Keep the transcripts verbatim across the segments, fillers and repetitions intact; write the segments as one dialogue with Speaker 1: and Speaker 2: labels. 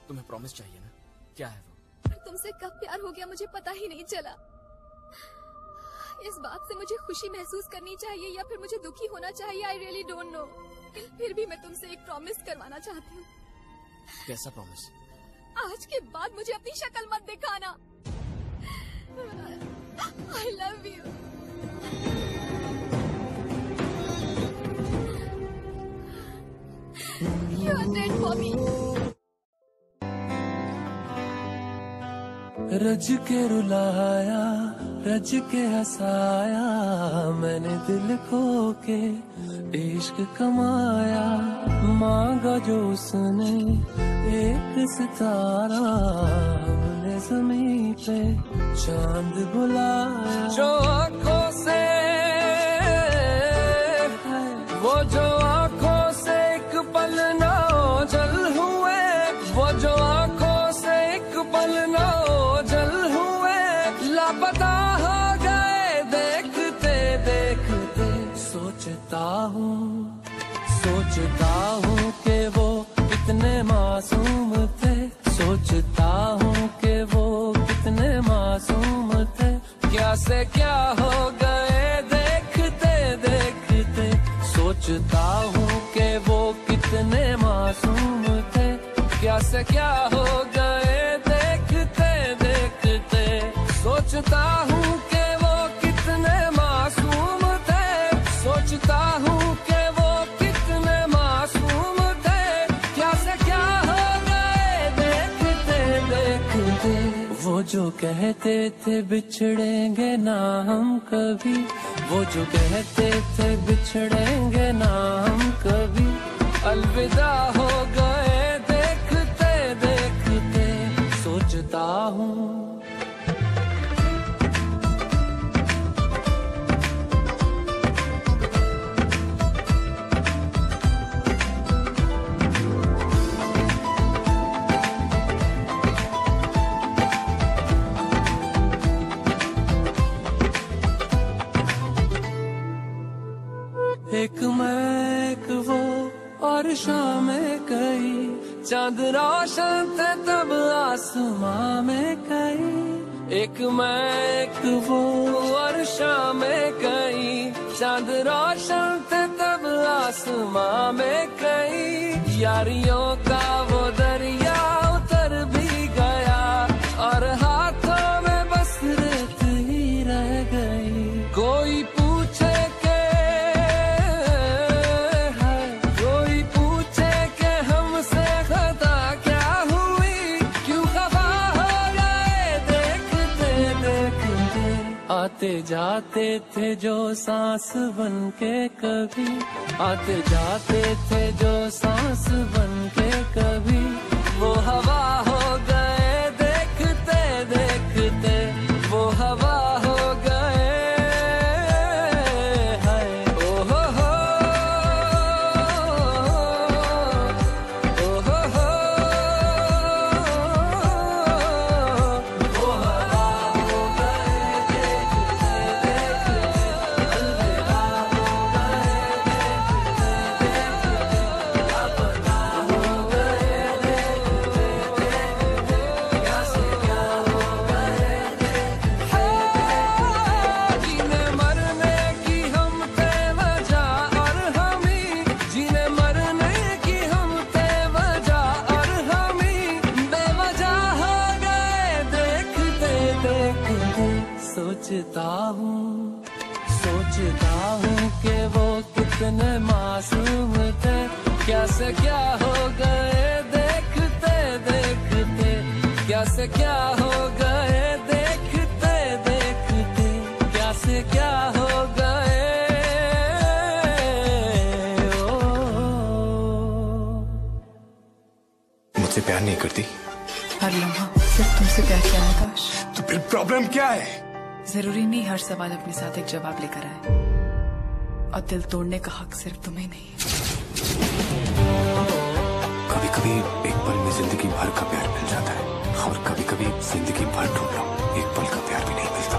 Speaker 1: तुम्हें प्रॉमिस चाहिए ना, क्या है वो?
Speaker 2: पर तुमसे कब प्यार हो गया मुझे पता ही नहीं चला। इस बात से मुझे खुशी महसूस करनी चाहिए या फिर मुझे दुखी होना चाहिए, आई रियली डोंट नो। फिर भी मैं तुमसे एक प्रॉमिस करवाना चाहती हूँ।
Speaker 1: कैसा प्रॉमिस?
Speaker 2: आज के बाद मुझे अपनी शक्ल मत दिखाना। I love you. You are dead for me.
Speaker 3: रज के रुलाया, रज के हंसाया, मैंने दिल खो के इश्क कमाया। मांगा जो उसने एक सितारा, हमने ज़मीं पे चांद बुलाया। जो आँखों से वो जो आँखों से एक पल ना ओझल हुए, वो जो आँखों से एक पल ना ओझल हुए, लापता हो गए देखते देखते। सोचता हूँ सोचता हूँ कि वो कितने मासूम थे, सोचता हूँ कि वो कितने मासूम थे। क्या से क्या हो गए देखते देखते। सोचता हूँ कि वो कितने मासूम थे, क्या से क्या हो गए देखते देखते। सोचता हूँ कि वो कितने मासूम थे, सोचता हूँ कि वो कितने मासूम थे, क्या से क्या हो गए देखते देखते। वो जो कहते थे बिछड़ेंगे ना हम कभी, वो जो कहते थे बिछड़ेंगे ना हम कभी, अलविदा हो गए देखते देखते। सोचता हूँ एक मैं एक वो और शामें कई, चांद रोशन थे तब आसमां में कई। एक मैं एक वो और शामें कई, चांद रोशन थे तब आसमां में कई। यारियों का वो दरिया उतर भी गया और हाथों में बस रेत ही रह गई। कोई पूछे आते जाते थे जो सांस बन के कभी, आते जाते थे जो सांस बन के कभी, वो हवा हो गए देखते देखते। वो हवा हो गए हाय ओ हो हो ओ हो हो। वो हवा हो गए सोचता हूँ सोचता हूँ कि वो कितने मासूम थे, क्या से क्या हो गए देखते देखते। क्या से क्या हो गए देखते देखते, क्या से क्या हो गए।
Speaker 4: मुझसे प्यार नहीं करती?
Speaker 5: हर लम्हा सिर्फ तुमसे प्यार किया है काश।
Speaker 4: तो फिर प्रॉब्लम क्या है?
Speaker 5: जरूरी नहीं हर सवाल अपने साथ एक जवाब लेकर आए, और दिल तोड़ने का हक सिर्फ तुम्हें नहीं।
Speaker 4: कभी कभी एक पल में जिंदगी भर का प्यार मिल जाता है, और कभी कभी जिंदगी भर ढूंढ लो एक पल का प्यार भी नहीं मिलता।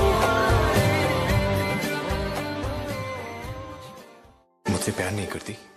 Speaker 4: मुझसे प्यार नहीं करती?